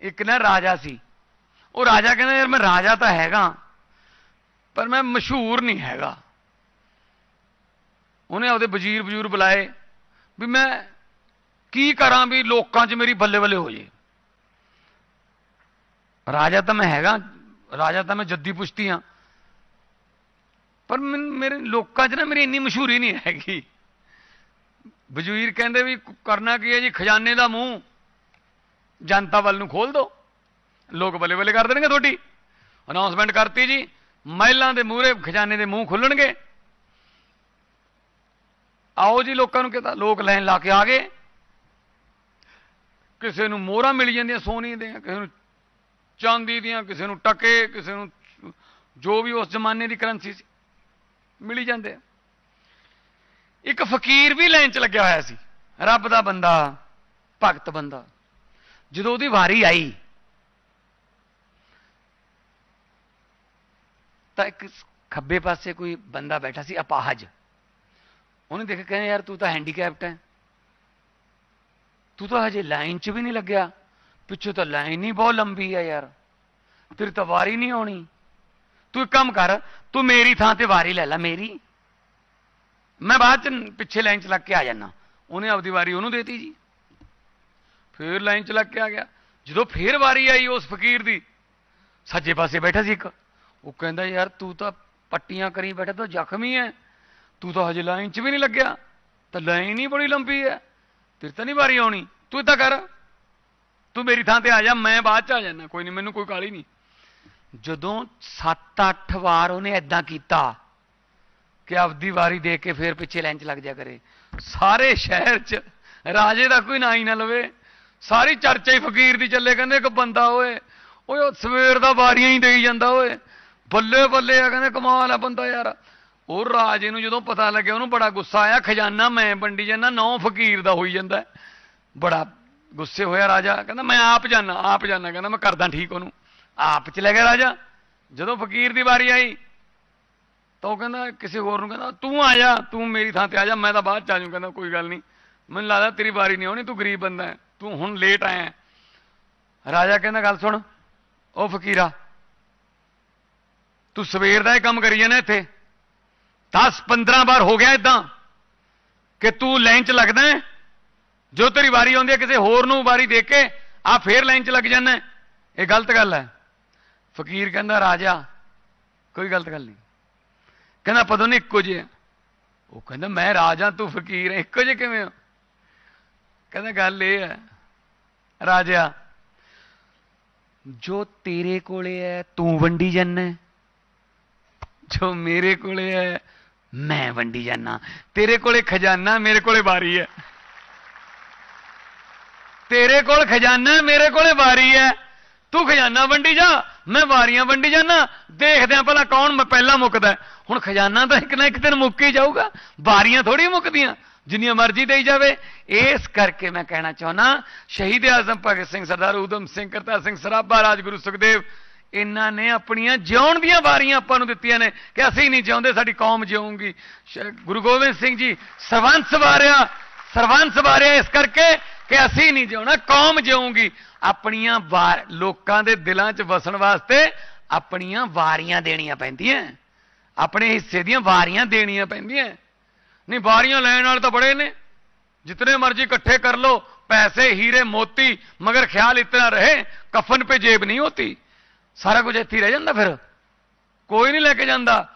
एक ना राजा सी, वो राजा कहना यार मैं राजा तो हैगा पर मैं मशहूर नहीं हैगा। उन्हें आपदे वजीर वजूर बुलाए भी मैं की करा भी लोकां च मेरी बल्ले बल्ले हो जाए। राजा तो मैं हैगा, राजा तो मैं जद्दी पुश्ती हाँ, पर मेरे लोकां च ना मेरी इन्नी मशहूरी नहीं हैगी। वजीर कहते भी करना की है जी, खजाने का मूँह जनता वाल नूं खोल दो, लोग बल्ले बल्ले कर देंगे। थोड़ी अनाउंसमेंट करती जी, महिलाओं के मूहरे खजाने के मूँह खुलणगे, आओ जी लोगों को कहता। लोग लाइन ला के आ गए, किसी को मोहरा मिल जाए सोने दियां, किसी को चांदी दियां, किसी को टके, किसी को जो भी उस जमाने की करंसी सी मिली जाते। एक फकीर भी लाइन च लग्या होया सी, रब दा बंदा, भगत बंदा। जो उसकी वारी आई तो एक खब्बे पासे कोई बंदा बैठा सी अपाहज। उन्हें देख कहने यार तू तो हैंडीकैप्ट है, तू तो हजे लाइन च भी नहीं लग्या, पिछू तो लाइन ही बहुत लंबी है यार, तेरी तो वारी नहीं आनी। तू एक काम कर, तू मेरी थां ते वारी ले ला, मेरी, मैं बाद च पिछे लाइन च लग के आ जाना। उन्हें आपकी वारी उन्होंने देती जी, फिर लाइन च लग के आ गया। जो फिर वारी आई उस फकीर की, सज्जे पासे बैठा सी एक, वो कहता यार तू तो पट्टियां करी बैठा, तो जख्मी है, तू तो हजे लाइन च भी नहीं लग्या, तो लाइन ही बड़ी लंबी है, तेरे तो नहीं वारी आनी। तू इदा कर, तू मेरी थां ते आ जा, मैं बाद च आ जाना, कोई नहीं, मैनू कोई काली नहीं। जदों 7-8 बार उन्हें इदा किया कि आपदी वारी देख के फिर पिछे लाइन च लग जा करे, सारे शहर च राजे का कोई ना ही ना लवे, सारी चर्चा ही फकीर की चले। कहते एक बंदा होए सवेर का वारियां ही दई जाता होए, बल्ले बल्ले आ, कहते कमाल है बंदा यार। और राजे नूं जदों पता लगे उन्होंने बड़ा गुस्सा आया, खजाना मैं वंडी जाना, 9 फकीर का होई जांदा। बड़ा गुस्से होया राजा, कहना मैं आप जाना, आप जाना, कहना मैं करदा ठीक उन्होंने, आप चले गया राजा। जदों फकीर की वारी आई तो कहना किसी होर नूं कहना तू आ जा, तू मेरी थां ते आ जा, मैं तो बाद च आ जाऊं। कहना कोई गल नहीं, मैनूं लगदा तेरी वारी नहीं आनी, तू गरीब बंदा है, तू हुण लेट आया है। राजा कहना गल सुन ओ फकीरा, तू सवेर का काम करी जाना, इत्थे 10-15 बार हो गया इदां कि तू लाइन च लगदा है, जो तेरी वारी आउंदी है किसी होर नूं वारी दे के आ फिर लाइन च लग जाना, ये गलत गल है। फकीर कहंदा राजा कोई गलत गल नहीं। कहना पता नहीं इक्को जिहा। वो कहंदा मैं राजा तू फकीर है, इक्को जिहे किवें हो? कहंदा गल ये है राजा, जो तेरे कोले है तू वंडी जाना, जो मेरे कोले है मैं वंडी जाना। तेरे कोले खजाना, मेरे कोले वारी है, तेरे कोल खजाना, मेरे कोले वारी है, तू खजाना वंडी जा, मैं वारियां वंडी जाना, देखदे भला कौन पहला मुकदा। हुण खजाना तो एक ना एक दिन मुक ही जाऊगा, वारियां थोड़ी मुकदियां, जिन्नियां मर्जी दई जावे। इस करके मैं कहना चाहना, शहीद आजम भगत सिंह, सरदार उधम सिंह, करतार सिंह सराभा, राजगुरु सुखदेव, इन्हां ने अपनियां जिउण दियां वारियां आपां नूं दित्तियां ने कि असीं नहीं चाहुंदे साडी कौम जिऊंगी। गुरु गोबिंद सिंह जी सरबंस वारिया इस करके कि असीं नहीं जिउणा, कौम जिऊंगी। अपनियां लोकां दे दिलां च वसण वास्ते अपनियां वारियां देणियां पैंदियां, अपने हिस्से दियां वारियां देणियां पैंदियां। नहीं वारियां लैण वाले तो बड़े ने, जितने मर्जी इकट्ठे कर लो, पैसे हीरे मोती, मगर ख्याल इतना रहे कफन पे जेब नहीं होती। सारा कुछ इत्थे रह जाता, फिर कोई नहीं लेके जाता।